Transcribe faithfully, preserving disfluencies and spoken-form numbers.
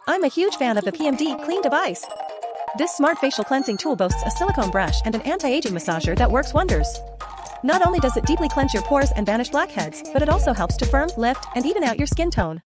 I'm a huge fan of the P M D Clean device. This smart facial cleansing tool boasts a silicone brush and an anti-aging massager that works wonders. Not only does it deeply cleanse your pores and banish blackheads, but it also helps to firm, lift, and even out your skin tone.